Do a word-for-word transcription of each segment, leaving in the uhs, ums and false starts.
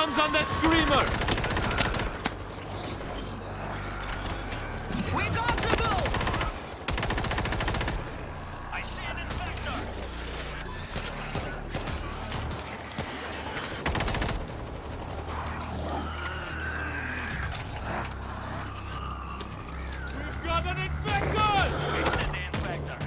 guns on that screamer! We got to go! I see an infector! We've got an infector! Fixed the infector.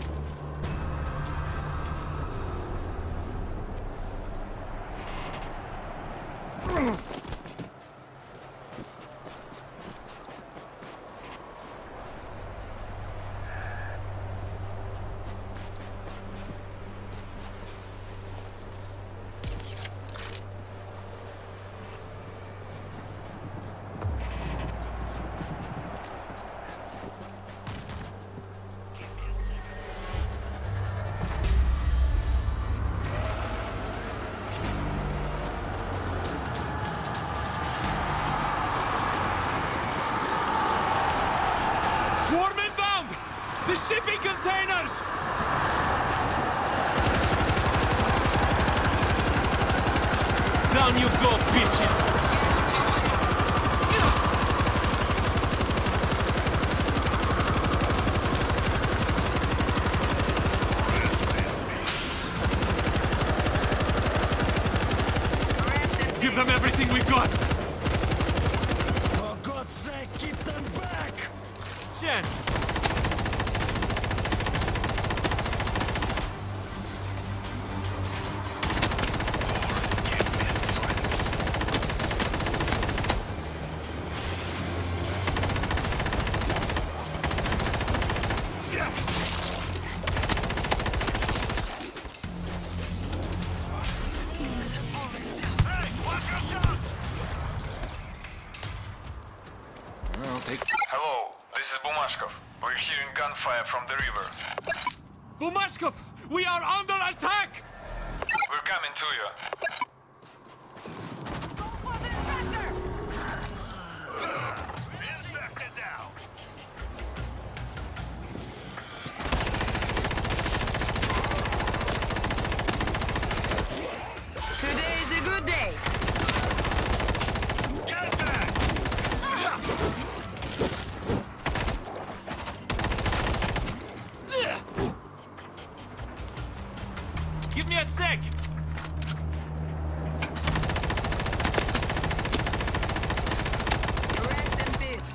Swarm inbound! The shipping containers! Down you go, bitches! Give them everything we've got! For God's sake, keep them back! Chance! Hey, watch yourself! I'll take... Hello, this is Bumashkov. We're hearing gunfire from the river. Bumashkov! We are under attack! We're coming to you. Go for the infector! Infector down! Today is a good day. Get back! Give me a sec! Rest in peace.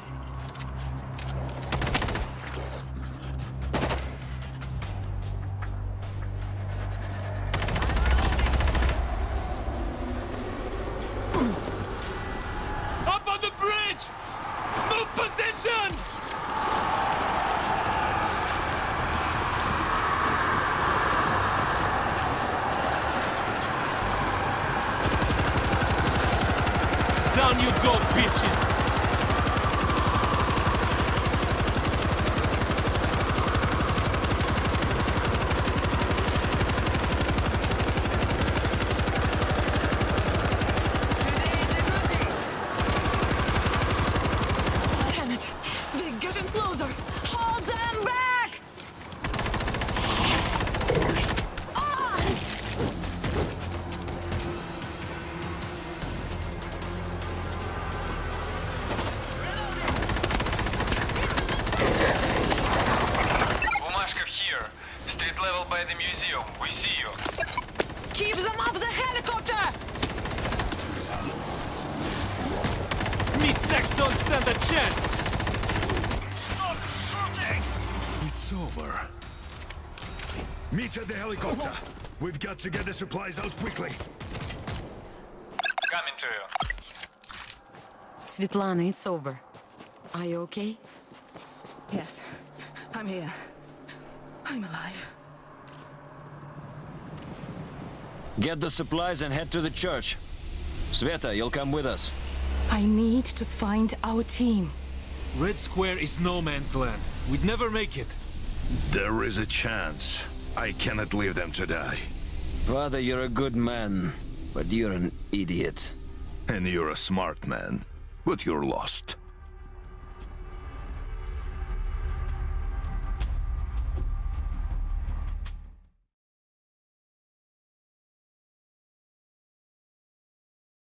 Up on the bridge! Move positions! Down you go, bitches! Today is a good day. Damn it! They're getting closer. Hold them back! Ah! Bumashkov here. State level by the museum. We see you. Keep them off the helicopter! Meat sacks don't stand a chance! Stop shooting! It's over. Meet at the helicopter. We've got to get the supplies out quickly. Coming to you. Svetlana, it's over. Are you okay? Yes, I'm here. I'm alive. Get the supplies and head to the church. Sveta, you'll come with us. I need to find our team. Red Square is no man's land. We'd never make it. There is a chance. I cannot leave them to die. Father, you're a good man, but you're an idiot. And you're a smart man, but you're lost.